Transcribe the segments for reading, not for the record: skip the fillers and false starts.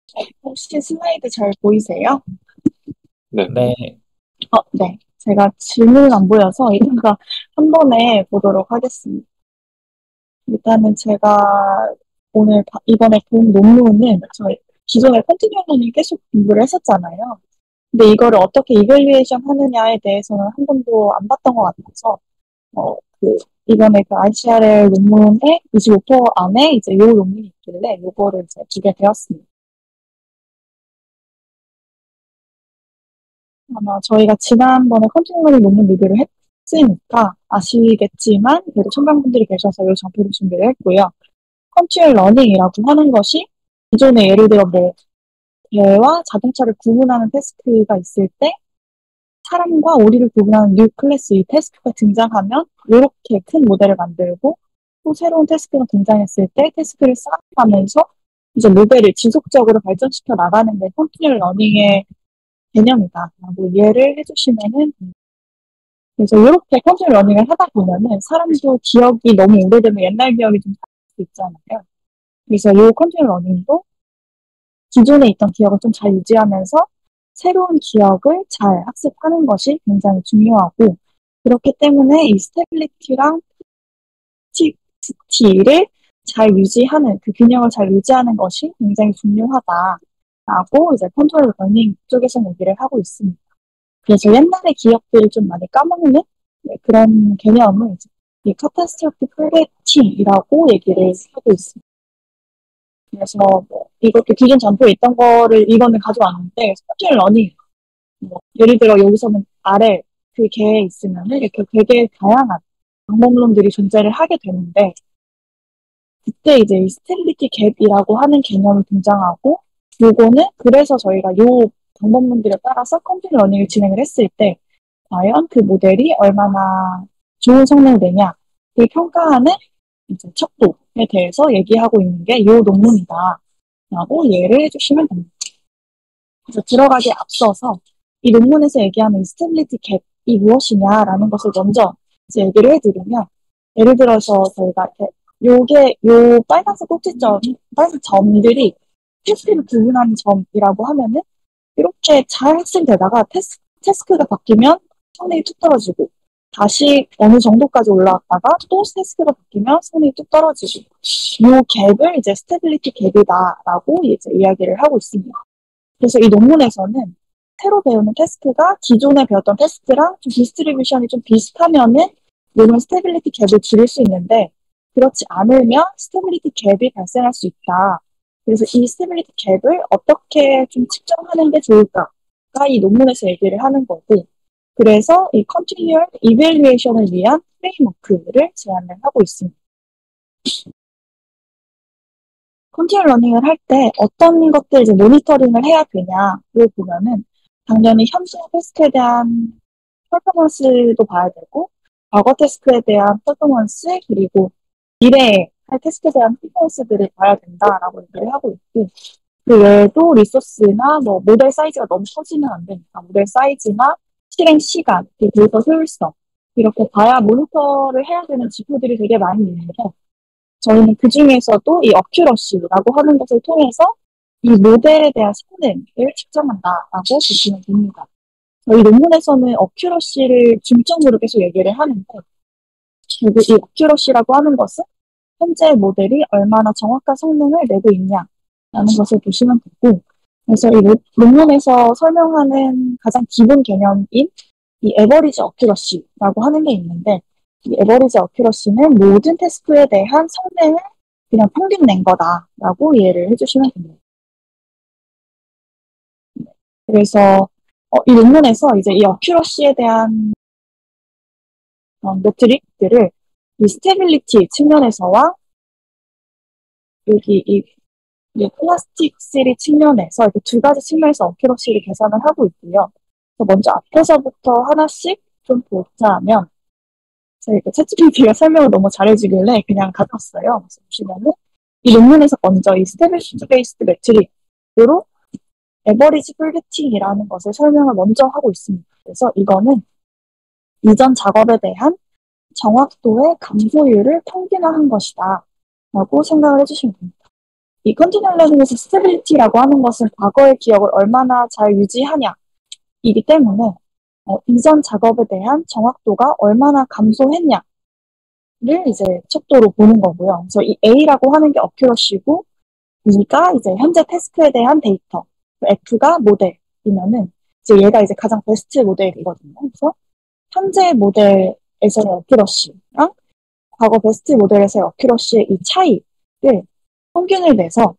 혹시 슬라이드 잘 보이세요? 네. 네, 네. 제가 질문은 안 보여서 이따가 한 번에 보도록 하겠습니다. 일단은 제가 오늘 이번에 본 논문은 저희 기존에 컨티뉴어를 계속 공부를 했었잖아요. 근데 이거를 어떻게 이밸류에이션 하느냐에 대해서는 한 번도 안 봤던 것 같아서 그 이번에 그 ICRL 논문의 25% 안에 이제 요 논문이 있길래 요거를 이제 보게 되었습니다. 아마 저희가 지난번에 컨티뉴어링 논문 리뷰를 했으니까 아시겠지만 그래도 청강분들이 계셔서 요 정보를 준비를 했고요. 컨티뉴어 러닝이라고 하는 것이 기존에 예를 들어 뭐 개와 자동차를 구분하는 태스크가 있을 때 사람과 오리를 구분하는 뉴 클래스 이 태스크가 등장하면 이렇게 큰 모델을 만들고 또 새로운 태스크가 등장했을 때 태스크를 쌓아가면서 이제 모델을 지속적으로 발전시켜 나가는 게 컨티뉴어 러닝의 개념이다 라고 이해를 해주시면은 그래서 이렇게 컨티뉴어 러닝을 하다 보면은 사람도 기억이 너무 오래되면 옛날 기억이 좀 살 수 있잖아요. 그래서 이 컨티뉴어 러닝도 기존에 있던 기억을 좀 잘 유지하면서 새로운 기억을 잘 학습하는 것이 굉장히 중요하고 그렇기 때문에 이 스테빌리티랑 스티를 잘 유지하는 그 균형을 잘 유지하는 것이 굉장히 중요하다라고 이제 컨트롤 러닝 쪽에서 얘기를 하고 있습니다. 그래서 옛날의 기억들을 좀 많이 까먹는 그런 개념을 이제 이 카타스트로피 프로게팅이라고 얘기를 하고 있습니다. 그래서 뭐 이것도 기존 점포에 있던 거를 이거는 가져왔는데 스포츠 러닝 뭐 예를 들어 여기서는 아래 그 개에 있으면은 이렇게 되게 다양한 방법론들이 존재를 하게 되는데 그때 이제 이 스테빌리티 갭이라고 하는 개념이 등장하고 요거는 그래서 저희가 요 방법론들에 따라서 컨티뉴 러닝을 진행을 했을 때 과연 그 모델이 얼마나 좋은 성능을 내냐를 평가하는 이제 척도에 대해서 얘기하고 있는 게 이 논문이다. 라고 이해를 해주시면 됩니다. 그래서 들어가기에 앞서서 이 논문에서 얘기하는 이 스테빌리티 갭이 무엇이냐라는 것을 먼저 이제 얘기를 해드리면 예를 들어서 저희가 요게 요 빨간색 꼭지점, 빨간색 점들이 테스트를 구분하는 점이라고 하면은 이렇게 잘 학습되다가 태스크가 바뀌면 성능이 뚝 떨어지고 다시 어느 정도까지 올라왔다가 또 태스크가 바뀌면 성능이 뚝 떨어지고 이 갭을 이제 스테빌리티 갭이다라고 이제 이야기를 하고 있습니다. 그래서 이 논문에서는 새로 배우는 태스크가 기존에 배웠던 태스크랑 좀 디스트리뷰션이 좀 비슷하면은 이런 스테빌리티 갭을 줄일 수 있는데 그렇지 않으면 스테빌리티 갭이 발생할 수 있다. 그래서 이 스테빌리티 갭을 어떻게 좀 측정하는 게 좋을까가 이 논문에서 얘기를 하는 거고 그래서 이 컨티뉴얼 이밸류에이션을 위한 프레임워크를 제안을 하고 있습니다. 컨티뉴 러닝을 할 때 어떤 것들 이제 모니터링을 해야 되냐를 보면은 당연히 현재 태스크에 대한 퍼포먼스도 봐야 되고 과거 태스크에 대한 퍼포먼스 그리고 미래에 할 태스크에 대한 퍼포먼스들을 봐야 된다라고 얘기를 하고 있고 그 외에도 리소스나 뭐 모델 사이즈가 너무 커지면 안 되니까 모델 사이즈나 실행 시간 그리고 데이터 효율성 이렇게 봐야 모니터를 해야 되는 지표들이 되게 많이 있는데 저희는 그 중에서도 이 어큐러시라고 하는 것을 통해서 이 모델에 대한 성능을 측정한다라고 보시면 됩니다. 저희 논문에서는 어큐러시를 중점으로 계속 얘기를 하는데 결국 이 어큐러시라고 하는 것은 현재 모델이 얼마나 정확한 성능을 내고 있냐라는 것을 보시면 되고 그래서 이 논문에서 설명하는 가장 기본 개념인 이 에버리지 어큐러시라고 하는 게 있는데 이 에버리지 어큐러시는 모든 태스크에 대한 성능을 그냥 평균 낸 거다라고 이해를 해주시면 됩니다. 그래서 이 논문에서 이제 이 어큐러시에 대한 메트릭들을 이 스테빌리티 측면에서와 여기 이 플라스틱 시리 측면에서 이렇게 두 가지 측면에서 어큐러시를 계산을 하고 있고요. 그래서 먼저 앞에서부터 하나씩 좀 보자면 저희 그 챗GPT가 설명을 너무 잘해주길래 그냥 가져왔어요. 그래서 보시면은 이 논문에서 먼저 이 스테빌리티 베이스드 매트릭으로 에버리지 프리딩이라는 것을 설명을 먼저 하고 있습니다. 그래서 이거는 이전 작업에 대한 정확도의 감소율을 평균화한 것이다 라고 생각을 해주시면 됩니다. 이 컨티뉴얼 러닝에서 스테빌리티라고 하는 것은 과거의 기억을 얼마나 잘 유지하냐이기 때문에 이전 작업에 대한 정확도가 얼마나 감소했냐를 이제 척도로 보는 거고요. 그래서 이 A라고 하는 게 어큐러시고 E가 이제 현재 태스크에 대한 데이터, F가 모델이면은 이제 얘가 이제 가장 베스트 모델이거든요. 그래서 현재 모델에서의 어큐러시랑 과거 베스트 모델에서의 어큐러시의 이 차이를 평균을 내서,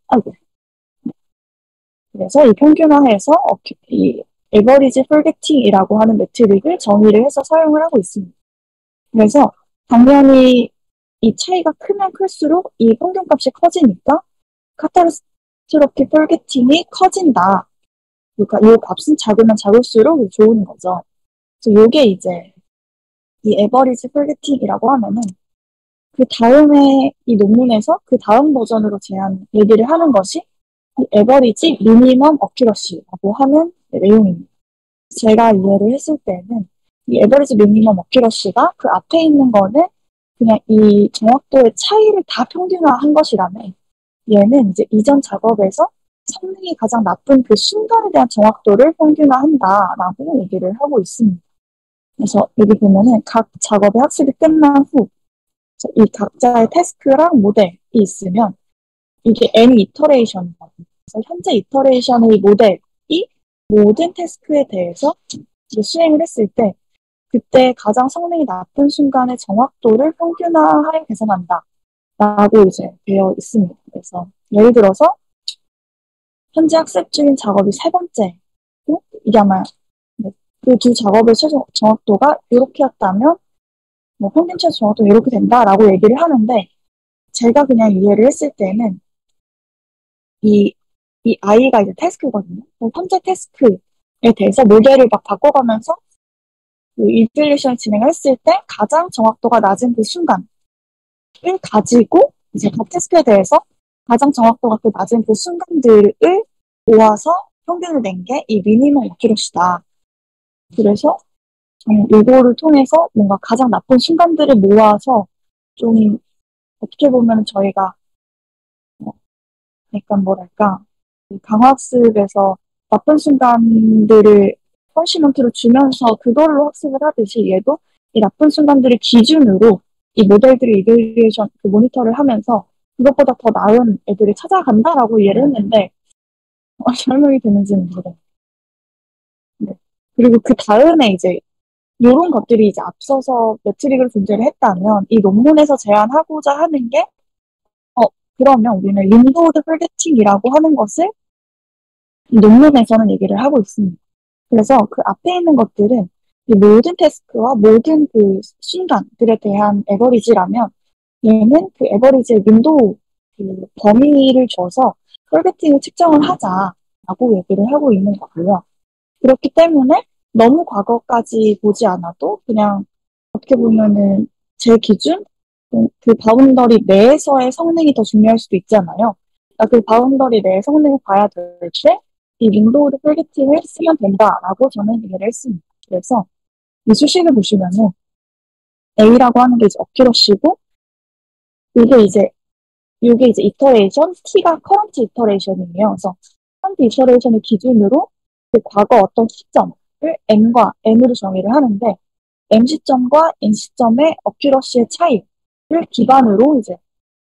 그래서 이 평균화해서 이 에버리지 포겟팅이라고 하는 메트릭을 정의를 해서 사용을 하고 있습니다. 그래서 당연히 이 차이가 크면 클수록 이 평균값이 커지니까 카타스트로픽 포겟팅이 커진다. 그러니까 이 값은 작으면 작을수록 좋은 거죠. 그래서 이게 이제 이 에버리지 포겟팅이라고 하면은 그 다음에 이 논문에서 그 다음 버전으로 얘기를 하는 것이 이 에버리지 미니멈 어큐러시라고 하는 내용입니다. 제가 이해를 했을 때는 이 에버리지 미니멈 어큐러시가 그 앞에 있는 거는 그냥 이 정확도의 차이를 다 평균화한 것이라면 얘는 이제 이전 작업에서 성능이 가장 나쁜 그 순간에 대한 정확도를 평균화한다라고 얘기를 하고 있습니다. 그래서 여기 보면은 각 작업의 학습이 끝난 후 이 각자의 태스크랑 모델이 있으면 이게 n 이터레이션이거든요. 그래서 현재 이터레이션의 모델이 모든 태스크에 대해서 이제 수행을 했을 때 그때 가장 성능이 나쁜 순간의 정확도를 평균화하여 개선한다 라고 이제 되어 있습니다. 그래서 예를 들어서 현재 학습 중인 작업이 세 번째고 이게 아마 그 두 작업의 최종 정확도가 이렇게였다면 뭐 평균 최저 정확도 이렇게 된다라고 얘기를 하는데 제가 그냥 이해를 했을 때는 이 아이가 이제 태스크거든요. 현재 태스크에 대해서 모델을 막 바꿔가면서 그 인플레이션을 진행을 했을 때 가장 정확도가 낮은 그 순간을 가지고 이제 각 태스크에 대해서 가장 정확도가 그 낮은 그 순간들을 모아서 평균을 낸 게 이 미니멈 어큐러시다. 그래서 이거를 통해서 뭔가 가장 나쁜 순간들을 모아서 좀 어떻게 보면 저희가 약간 뭐랄까 강화학습에서 나쁜 순간들을 펀시먼트로 주면서 그걸로 학습을 하듯이 얘도 이 나쁜 순간들을 기준으로 이 모델들을 이벨리에이션 그 모니터를 하면서 그것보다 더 나은 애들을 찾아간다라고 이해를 했는데 설명이 되는지는 모르겠어요. 네. 그리고 그 다음에 이제 이런 것들이 이제 앞서서 매트릭을 존재를 했다면 이 논문에서 제안하고자 하는 게 어, 그러면 우리는 림보드 폴게팅이라고 하는 것을 이 논문에서는 얘기를 하고 있습니다. 그래서 그 앞에 있는 것들은 이 모든 태스크와 모든 그 순간들에 대한 에버리지라면 얘는 그 에버리지의 윈도우 그 범위를 줘서 폴게팅을 측정을 하자라고 얘기를 하고 있는 거고요. 그렇기 때문에 너무 과거까지 보지 않아도 그냥 어떻게 보면은 제 기준 그 바운더리 내에서의 성능이 더 중요할 수도 있잖아요. 그러니까 그 바운더리 내의 성능을 봐야 될 때 이 윈도우 타겟팅을 쓰면 된다라고 저는 이해를 했습니다. 그래서 이 수식을 보시면은 A라고 하는 게 이제 어큐러시고 이게 이제 이터레이션, T가 커런트 이터레이션이에요. 그래서 커런트 이터레이션을 기준으로 그 과거 어떤 시점을 N과 N으로 정의를 하는데 M 시점과 N 시점의 어큐러시의 차이를 기반으로 이제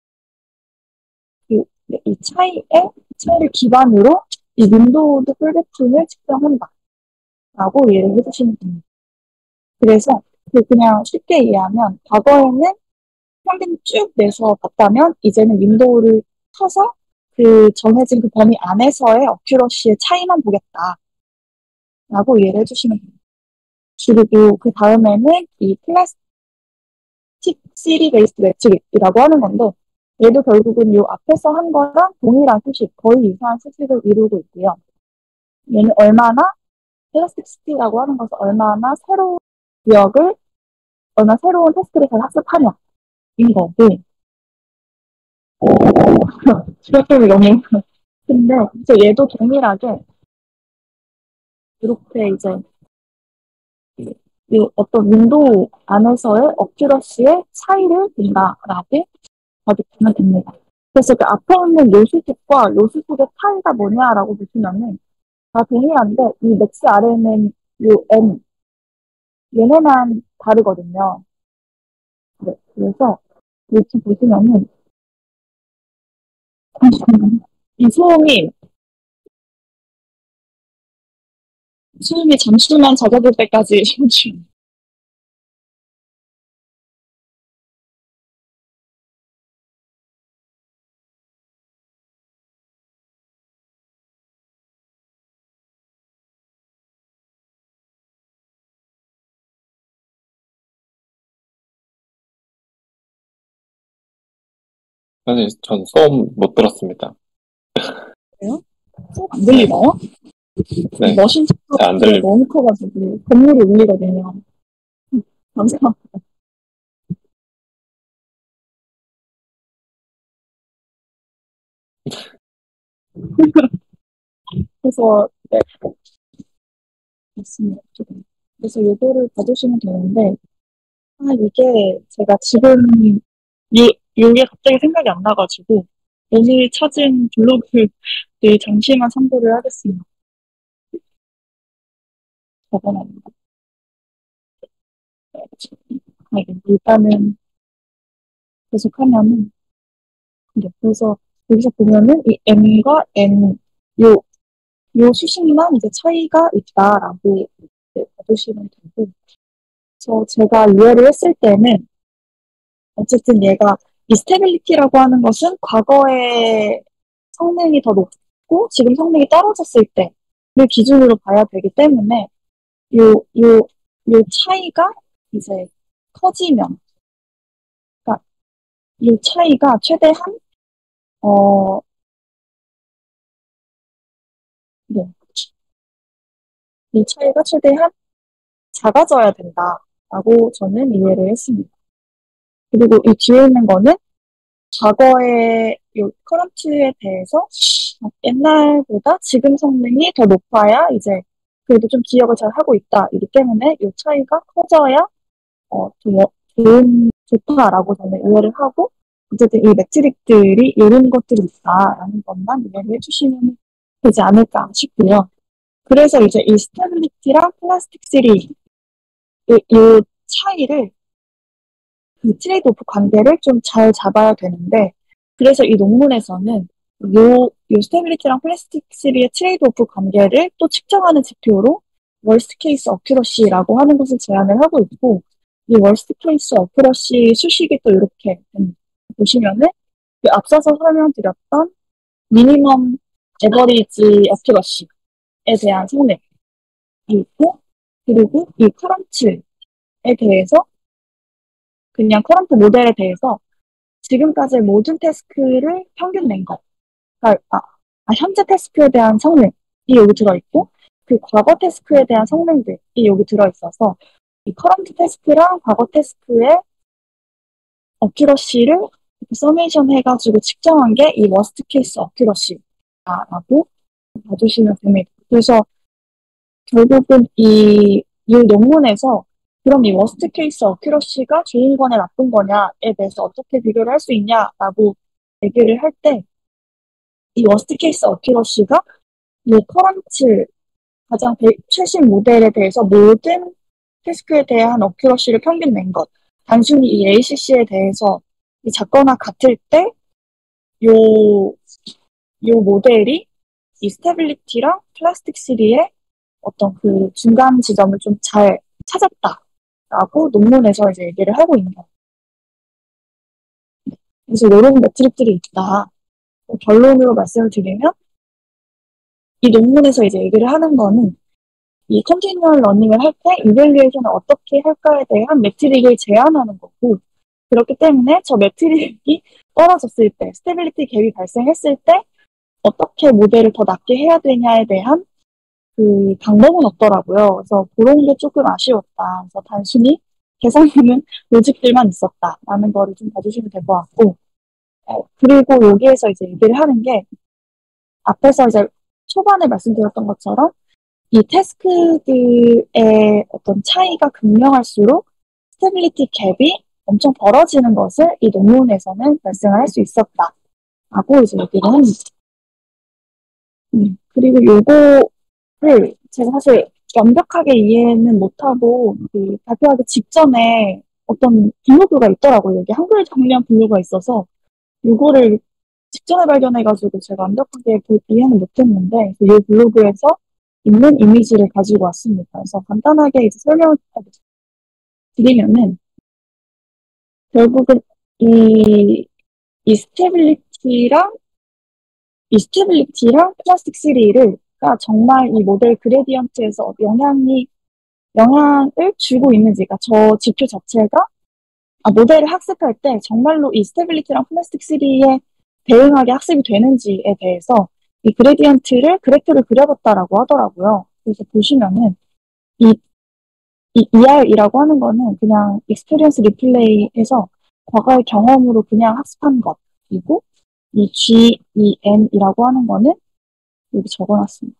이 차이를 기반으로 이 윈도우드 폴게팅을 측정한다. 라고 이해를 해주시면 됩니다. 그래서 그냥 쉽게 이해하면 과거에는 평균 쭉 내서 봤다면 이제는 윈도우를 쳐서 그 정해진 그 범위 안에서의 어큐러시의 차이만 보겠다. 라고 이해를 해주시면 됩니다. 그리고 그 다음에는 이 플라스틱 시리 베이스드 매트릭이라고 하는 건데 얘도 결국은 이 앞에서 한 거랑 동일한 수식, 거의 유사한 수식을 이루고 있고요. 얘는 얼마나 플라스틱시티라고 하는 것은 얼마나 새로운 기억을, 얼마나 새로운 테스트를 잘 학습하냐인 거고 그렇게 너무 근데 이제 얘도 동일하게 이렇게 이제 이 어떤 윈도우 안에서의 어큐러시의 차이를 본다라고 봐주시면 됩니다. 그래서 그 앞에 있는 요수축과 요수축의 차이가 뭐냐라고 보시면은 다 동일한데 이 맥스 아래는 요 M 얘네만 다르거든요. 네, 그래서 여기 보시면은 잠시만요. 이 소음이 잠시만 잦아들 때까지 잠시. 사실 전 소음 못 들었습니다. 그래요? 소안 네, 들리나요? 네, 머신 잘 안 소리가 들립니다. 너무 커가지고 건물이 울리거든요. 감사합니다. 그래서 네, 맞습니다. 조금. 그래서 요거를 봐주시면 되는데 이게 제가 지금 요게 갑자기 생각이 안 나가지고 오늘 찾은 블로그를 잠시만 참고를 하겠습니다. 적어놨는데. 일단은 계속하면은 네, 그래서 여기서 보면은 이 M과 N 요, 요 수식만 이제 차이가 있다라고 봐주시면 되고 그래서 제가 이해를 했을 때는 어쨌든 얘가 이 스테빌리티라고 하는 것은 과거에 성능이 더 높고 지금 성능이 떨어졌을 때를 기준으로 봐야 되기 때문에 요, 요, 요 차이가 이제 커지면, 그러니까 요 차이가 최대한, 어, 네, 이 차이가 최대한 작아져야 된다라고 저는 이해를 했습니다. 그리고 이 뒤에 있는 거는 과거의 요 커런트에 대해서 옛날보다 지금 성능이 더 높아야 이제 그래도 좀 기억을 잘 하고 있다이기 때문에 이 차이가 커져야 좀 좋다라고 저는 이해를 하고 어쨌든 이 매트릭들이 이런 것들이 있다라는 것만 이해를 해주시면 되지 않을까 싶고요. 그래서 이제 이 스테빌리티랑 플라스틱3 이 차이를 이 트레이드 오프 관계를 좀 잘 잡아야 되는데 그래서 이 논문에서는 요 스테빌리티랑 플라스틱3의 트레이드 오프 관계를 또 측정하는 지표로 월스트 케이스 어큐러시라고 하는 것을 제안을 하고 있고 이 월스트 케이스 어큐러시 수식이 또 이렇게 보시면은 그 앞서서 설명드렸던 미니멈 에버리지 어큐러시에 대한 성능이 있고 그리고 이 커런트에 대해서 그냥 커런트 모델에 대해서 지금까지의 모든 태스크를 평균 낸 거. 그러니까, 현재 태스크에 대한 성능이 여기 들어있고, 그 과거 태스크에 대한 성능들이 여기 들어있어서, 이 커런트 태스크랑 과거 태스크의 어큐러시를 서메이션 해가지고 측정한 게 이 워스트 케이스 어큐러시라고 봐주시면 됩니다. 그래서 결국은 이 논문에서 그럼 이 워스트 케이스 어큐러시가 좋은 거냐 나쁜 거냐에 대해서 어떻게 비교를 할 수 있냐라고 얘기를 할 때 이 워스트 케이스 어큐러시가 이 커런트 가장 최신 모델에 대해서 모든 태스크에 대한 어큐러시를 평균 낸 것. 단순히 이 ACC에 대해서 이 작거나 같을 때 요, 요 모델이 이 스테빌리티랑 플라스틱 3의 어떤 그 중간 지점을 좀 잘 찾았다라고 논문에서 이제 얘기를 하고 있는 거예요. 그래서 이런 매트릭들이 있다. 결론으로 말씀을 드리면 이 논문에서 이제 얘기를 하는 거는 이 컨티뉴얼 러닝을 할 때 이밸류에이션을 어떻게 할까에 대한 매트릭을 제안하는 거고 그렇기 때문에 저 매트릭이 떨어졌을 때 스테빌리티 갭이 발생했을 때 어떻게 모델을 더 낮게 해야 되냐에 대한 그 방법은 없더라고요. 그래서 그런 게 조금 아쉬웠다. 그래서 단순히 계산하는 로직들만 있었다라는 거를 좀 봐주시면 될 것 같고 그리고 여기에서 이제 얘기를 하는 게 앞에서 이제 초반에 말씀드렸던 것처럼 이 태스크들의 어떤 차이가 극명할수록 스테빌리티 갭이 엄청 벌어지는 것을 이 논문에서는 발생을 할 수 있었다라고 라고 이제 얘기를 합니다. 그리고 요거를 제가 사실 완벽하게 이해는 못하고 그 발표하기 직전에 어떤 블로그가 있더라고요. 여기 한글 정리한 블로그가 있어서 요거를 직전에 발견해가지고 제가 완벽하게 이해는 못했는데 이 블로그에서 있는 이미지를 가지고 왔습니다. 그래서 간단하게 이제 설명을 드리면은 결국은 이, 이 스테빌리티랑 플라스틱 3를 가 정말 이 모델 그레디언트에서 영향을 주고 있는지, 그러니까 저 지표 자체가 모델을 학습할 때 정말로 이 스테빌리티랑 플라스틱 3에 대응하게 학습이 되는지에 대해서 이 그래프를 그려봤다라고 하더라고요. 그래서 보시면은 이, 이 ER이라고 하는 거는 그냥 experience replay에서 과거의 경험으로 그냥 학습한 것이고 이 GEM이라고 하는 거는 여기 적어놨습니다.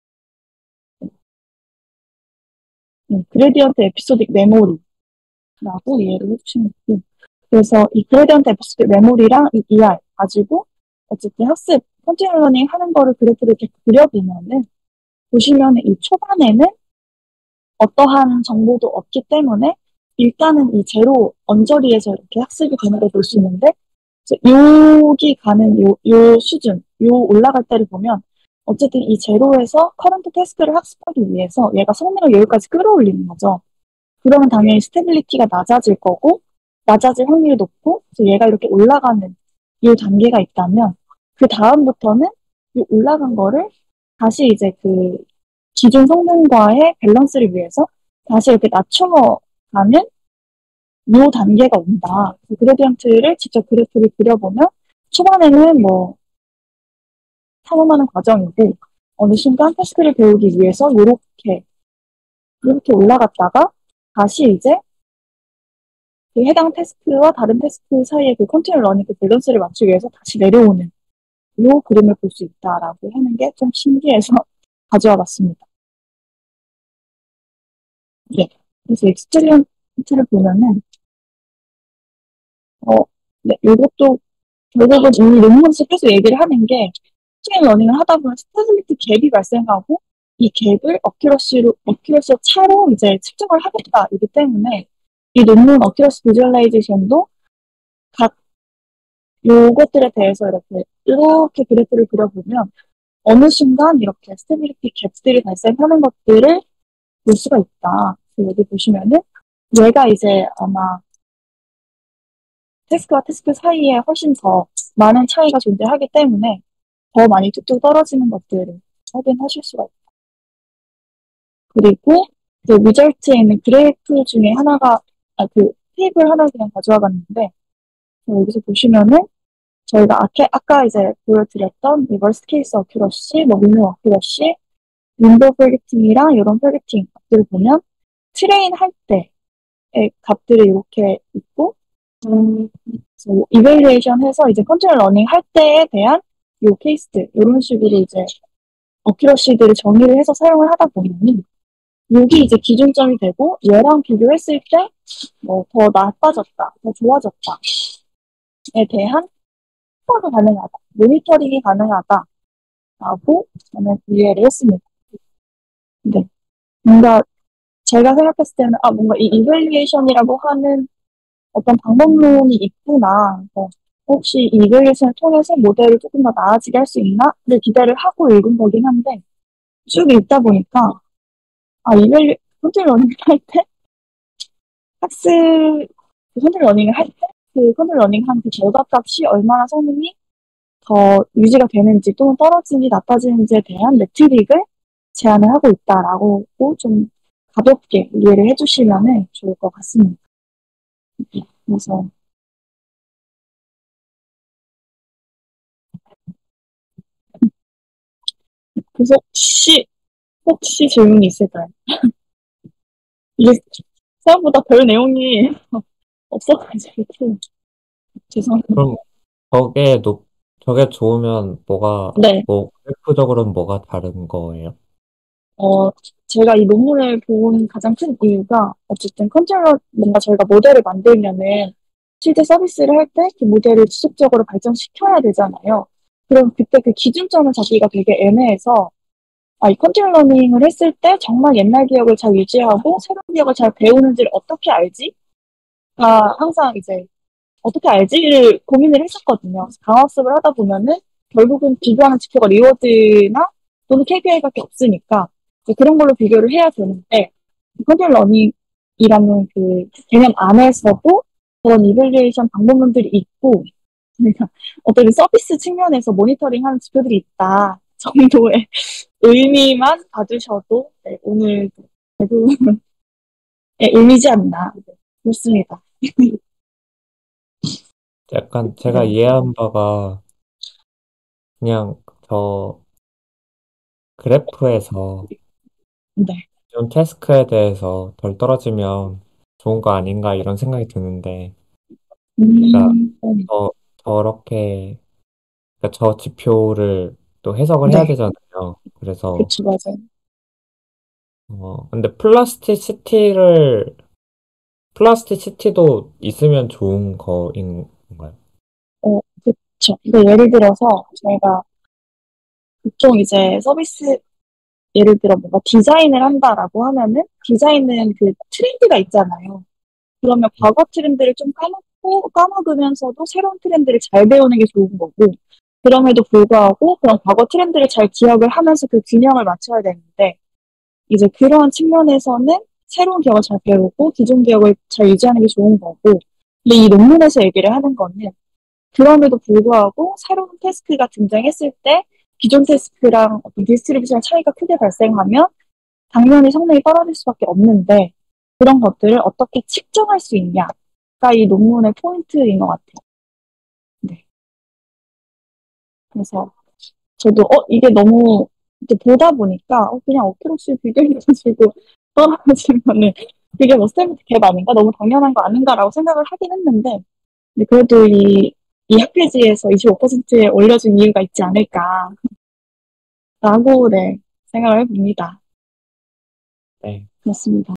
그레디언트 에피소딕 메모리라고 이해를 해주시면 돼요. 그래서 이 그레디언트 에피소딕 메모리랑 이 ER 가지고 어쨌든 학습, 컨티뉴 러닝 하는 거를 그래프를 이렇게 그려보면은 보시면 이 초반에는 어떠한 정보도 없기 때문에 일단은 이 제로 언저리에서 이렇게 학습이 되는 걸 볼 수 있는데 여기 가는 요 수준, 요 올라갈 때를 보면 어쨌든 이 제로에서 커런트 태스크를 학습하기 위해서 얘가 성능을 여기까지 끌어올리는 거죠. 그러면 당연히 스테빌리티가 낮아질 거고 낮아질 확률이 높고 그래서 얘가 이렇게 올라가는 이 단계가 있다면 그 다음부터는 이 올라간 거를 다시 이제 그 기존 성능과의 밸런스를 위해서 다시 이렇게 낮춰가는 이 단계가 온다. 그 그레디언트를 직접 그래프를 그려보면 초반에는 뭐 탐험하는 과정이고 어느 순간 태스크를 배우기 위해서 이렇게 올라갔다가 다시 이제 그 해당 태스크와 다른 태스크 사이의 그 컨티뉴 러닝 그 밸런스를 맞추기 위해서 다시 내려오는 이 그림을 볼 수 있다라고 하는 게 좀 신기해서 가져와 봤습니다. 네. 그래서 익스페리언트를 보면은 네, 이것도 결국은 이 논문에서 계속 얘기를 하는 게 컨티뉴 러닝을 하다 보면 스테빌리티 갭이 발생하고 이 갭을 어큐러시의 차로 이제 측정을 하겠다이기 때문에 이 논문 어큐러시 비주얼라이제이션도 각 요것들에 대해서 이렇게 그래프를 그려보면 어느 순간 이렇게 스테빌리티 갭들이 발생하는 것들을 볼 수가 있다. 여기 보시면은 얘가 이제 아마 태스크와 태스크 사이에 훨씬 더 많은 차이가 존재하기 때문에 더 많이 뚝뚝 떨어지는 것들을 확인하실 수가 있다. 그리고 그 위절트에 있는 그래프 중에 하나가 그 테이블 하나 그냥 가져와 봤는데 여기서 보시면은 저희가 아까 이제 보여드렸던 리버스 케이스 어큐러시, 뭐 미니멈 어큐러시, 윈도우 프레디팅이랑 이런 프레디팅 값들을 보면 트레인 할 때의 값들이 이렇게 있고 이베리에이션 해서 이제 컨트롤 러닝 할 때에 대한 요 케이스들 이런 식으로 이제 어큐러시들을 정의를 해서 사용을 하다 보면은 여기 이제 기준점이 되고 얘랑 비교했을 때 뭐 더 나빠졌다, 더 좋아졌다에 대한 추적이 가능하다, 모니터링이 가능하다라고 저는 이해를 했습니다. 네, 뭔가 제가 생각했을 때는 뭔가 이 이밸리에이션이라고 하는 어떤 방법론이 있구나. 혹시 이 이밸리에이션을 통해서 모델을 조금 더 나아지게 할 수 있나?를 기대를 하고 읽은 거긴 한데 쭉 읽다 보니까 컨트롤 러닝을 할 때 학습 컨트롤 러닝을 할 때 그 컨트롤 러닝한 그 결과값이 얼마나 성능이 더 유지가 되는지 또는 떨어지는지 나빠지는지에 대한 매트릭을 제안을 하고 있다라고 좀 가볍게 이해를 해주시면 좋을 것 같습니다. 그래서 혹시 질문이 있을까요? 이게 생각보다 별 내용이 없어가지고 죄송합니다. 그럼 저게 좋으면 네, 그래프적으로는 뭐가 다른 거예요? 제가 이 논문을 본 가장 큰 이유가 어쨌든 뭔가 저희가 모델을 만들면은 실제 서비스를 할 때 그 모델을 지속적으로 발전시켜야 되잖아요. 그럼 그때 그 기준점을 잡기가 되게 애매해서 이 컨티뉴 러닝을 했을 때 정말 옛날 기억을 잘 유지하고 새로운 기억을 잘 배우는지를 어떻게 알지? 항상 이제 어떻게 알지를 고민을 했었거든요. 강학습을 하다 보면은 결국은 비교하는 지표가 리워드나 또는 KPI밖에 없으니까 이제 그런 걸로 비교를 해야 되는데 컨티뉴 러닝이라는 그 개념 안에서도 그런 이밸류에이션 방법론들이 있고 그러니까 어떤 서비스 측면에서 모니터링하는 지표들이 있다 정도의 의미만 봐주셔도 네, 오늘 대부분의 의미지 않나 그렇습니다. 약간 제가 네. 이해한 바가 그냥 저 그래프에서 네. 기존 태스크에 대해서 덜 떨어지면 좋은 거 아닌가 이런 생각이 드는데, 그러니까 저렇게, 그러니까 저 지표를 또 해석을 해야 네. 되잖아요. 그래서, 그쵸, 맞아요. 근데 플라스티시티도 있으면 좋은 거인 건가요? 그쵸. 이거 예를 들어서 저희가 보통 이제 서비스 예를 들어 뭔가 디자인을 한다라고 하면은 디자인은 그 트렌드가 있잖아요. 그러면 과거 트렌드를 좀 까먹으면서도 새로운 트렌드를 잘 배우는 게 좋은 거고, 그럼에도 불구하고 그런 과거 트렌드를 잘 기억을 하면서 그 균형을 맞춰야 되는데, 이제 그러한 측면에서는 새로운 기억을 잘 배우고 기존 기억을 잘 유지하는 게 좋은 거고, 근데 이 논문에서 얘기를 하는 거는 그럼에도 불구하고 새로운 태스크가 등장했을 때 기존 태스크랑 어떤 디스트리뷰션 차이가 크게 발생하면 당연히 성능이 떨어질 수밖에 없는데 그런 것들을 어떻게 측정할 수 있냐가 이 논문의 포인트인 것 같아요. 네. 그래서 저도 이게 너무 이렇게 보다 보니까 그냥 오키로스 비교해가지고 떨어지면은 그게 뭐 스탠다드 갭 아닌가? 너무 당연한 거 아닌가라고 생각을 하긴 했는데 근데 그래도 이 학회지에서 25%에 올려준 이유가 있지 않을까라고 네, 생각을 해봅니다. 네. 그렇습니다.